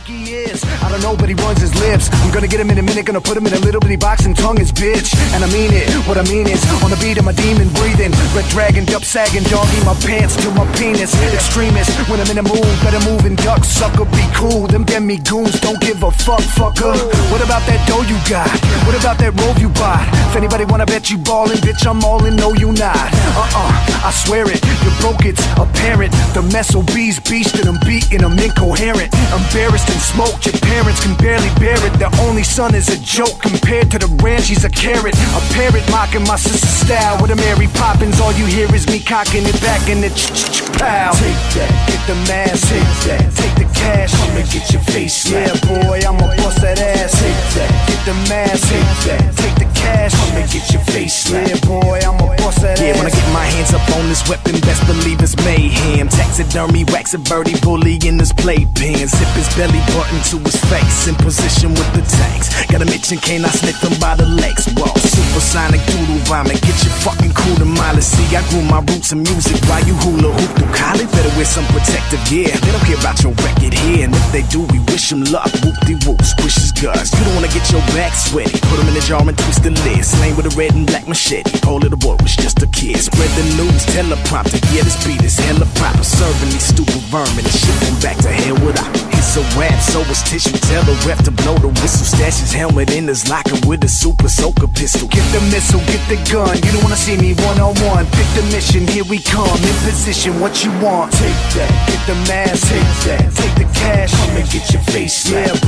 he is? I don't know, but he runs his lips. I'm gonna get him in a minute, gonna put him in a little bitty box and tongue his bitch. And I mean it, what I mean is, on the beat of my demon breathing, red dragon, up sagging, doggy my pants to my penis. Extremist, when I'm in the mood, better move and duck, sucker, be cool. Them demi goons don't give a fuck, fucker. What about that dough you got? What about that rove you bought? If anybody wanna bet you ballin', bitch, I'm all in, no you not. I swear it, you're broke, it's apparent. The mess obese beast and I'm beating, I'm incoherent. Embarrassed and smoked, your parents can barely bear it. The only son is a joke compared to the ranch, he's a carrot. A parrot mocking my sister's style with a Mary Poppins. All you hear is me cocking it back in the pow. Take that, get the mask, take that, take the cash, I'ma get your face slapped. Yeah boy, I'ma bust that ass. Take that, get the mask, take that, take the cash, I'ma get your face slapped. Yeah boy, I'ma bust that ass. Yeah, when I get my hands up on this weapon, best believe it's mayhem. Taxidermy, wax a birdie, bully in his playpen. Zip his belly button to his face, in position with the tanks. Got a Mitch and cane, I snip him by the legs. Whoa, supersonic doodle vomit, get your fucking cool to mileage. See, I grew my roots in music while you hula hoop through college. Better wear some protective gear, they don't care about your record here. And if they do, we wish them luck, whoop-de-whoop, squish his guts. You don't wanna get your back sweaty, put him in a jar and twist the lid. Slain with a red and black machete, poor little boy was just a kid. Spread the news, teleprompter, yeah this beat is hella proper. Serving these stupid vermin and ship them back to hell without. It's a rap, so it's tissue, tell the rep to blow the whistle. Stash his helmet in his locker with a super soaker pistol. Get the missile, get the gun, you don't wanna see me one-on-one. Pick the mission, here we come, in position, what you want? Take that, get the mask, take that, take the cash, I'ma get your face slapped. Yeah